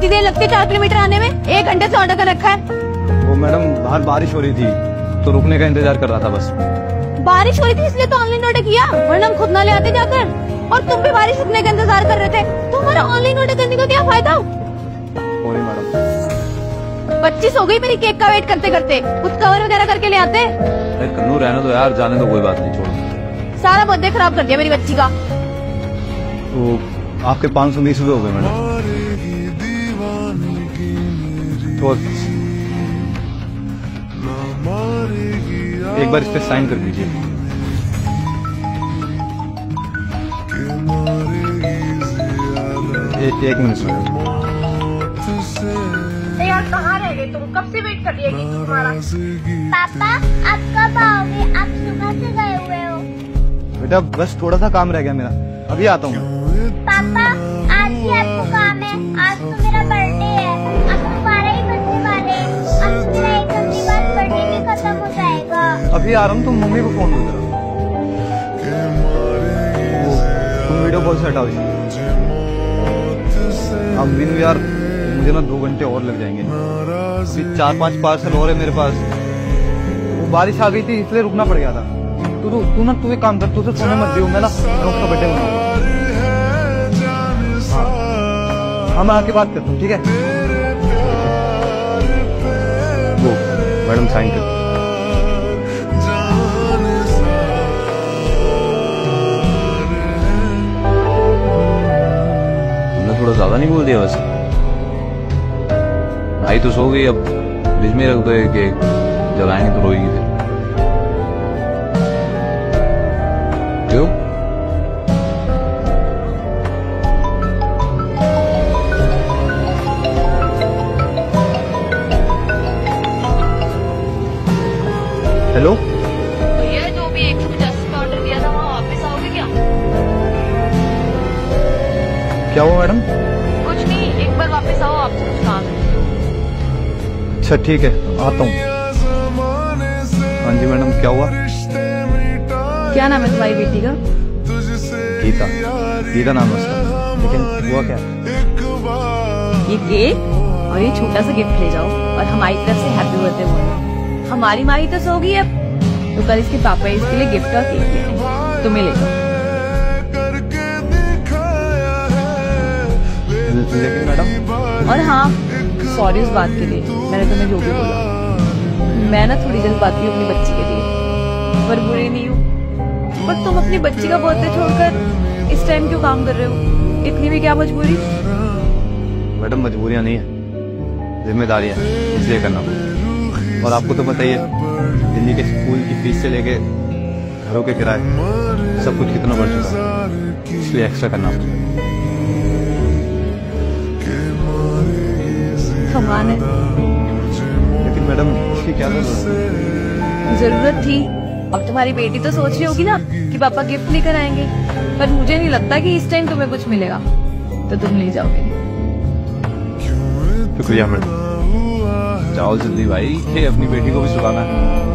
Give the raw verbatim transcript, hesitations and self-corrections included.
कितनी देर लगती है चार किलोमीटर आने में? एक घंटे से ऑर्डर कर रखा है। वो मैडम बाहर बारिश हो रही थी तो रुकने का इंतजार कर रहा था बस। बारिश हो रही थी इसलिए तो ऑनलाइन ऑर्डर किया, वरना हम खुद ना ले आते जाकर। और तुम भी बारिश रुकने का इंतजार कर रहे थे, तुम्हारा ऑनलाइन ऑर्डर करने का क्या फायदा? Sorry madam. पच्चीस हो गई मेरी केक का वेट करते करते, कुछ कवर वगैरह करके ले आते। कन्नू रहने दो यार, जाने दो, कोई बात नहीं, छोड़ो। सारा बर्थडे खराब कर दिया मेरी बच्ची का। तो आपके पाँच सौ बीस रुपए हो गए मैडम। तो एक बार इस पे साइन कर दीजिए। एक मिनट मैडम। यार कहाँ रह गए तुम? कब से वेट कर रही है तुम्हारा? पापा आप कब आओगे? आप सुबह से गए हुए हो। बेटा बस थोड़ा सा काम रह गया मेरा, अभी आता हूँ। पापा आज ही आपको काम है, आज तो मेरा बर्थडे है, अब तो बारह ही बजने वाले हैं, अब मेरा एक घंटे बाद बर्थडे भी खत्म हो जाएगा। अभी आ रहा हूँ, तुम मम्मी को फोन दो जरा। तुम वीडियो कॉल से हटाओ। अब बिन यार मुझे ना दो घंटे और लग जाएंगे, अभी चार पांच पार्सल और है मेरे पास। वो बारिश आ गई थी इसलिए रुकना पड़ गया था। तू तू तू ना तू एक काम कर, तू उसे सोने मत दियो, मैं ना उसका बर्थडे मनाऊंगा। हाँ हाँ मैं आके बात करता हूँ, ठीक है? वो मैडम साइन कर। तुमने थोड़ा ज्यादा नहीं बोल दिया वैसे। आई तो सो गई, अब फ्रिज में रख दो केक, जलाएंगे तो रोएगी फिर। क्यों? हेलो भैया, जो भी एक सौ पचास का ऑर्डर दिया था वहाँ वापस आओगे क्या? क्या हुआ मैडम? कुछ नहीं, एक बार वापस आओ, आपसे कुछ काम है। अच्छा ठीक है, आता हूँ। हाँ जी मैडम, क्या हुआ? क्या नाम है तुम्हारी बेटी का? गीता। गीता नाम है उसका, लेकिन हुआ क्या? ये केक और ये छोटा सा गिफ्ट ले जाओ और हमारी तरफ से हैप्पी बर्थडे बोलो। हमारी माही तो सो गई अब, तो कल इसके पापा इसके लिए गिफ्ट और केक ले आएंगे, तुम्हें ले जाओ। लेकिन मैडम। और हाँ, सॉरी उस बात के लिए, मैंने तुम्हें जो भी बोला। मैं ना थोड़ी जल्दबाजी हूँ अपनी बच्ची के लिए, पर बुरी नहीं हूँ। पर तुम अपनी बच्ची का बर्थडे छोड़कर इस टाइम क्यों काम कर रहे हो? इतनी भी क्या मजबूरी? मैडम मजबूरियां नहीं है, जिम्मेदारियां, इसलिए करना पड़ता। और आपको तो पता ही है, दिल्ली के स्कूल की फीस से लेके घरों के किराए सब कुछ कितना बढ़ चुका है, इसलिए एक्स्ट्रा करना पड़ता है। कमाल है। लेकिन मैडम इसकी क्या जरूरत है? जरूरत थी। अब तुम्हारी बेटी तो सोच रही होगी ना कि पापा गिफ्ट लेकर आएंगे, पर मुझे नहीं लगता कि इस टाइम तुम्हें कुछ मिलेगा, तो तुम ले जाओगे। शुक्रिया मैडम। जाओ जल्दी भाई, अपनी बेटी को भी सुलाना है।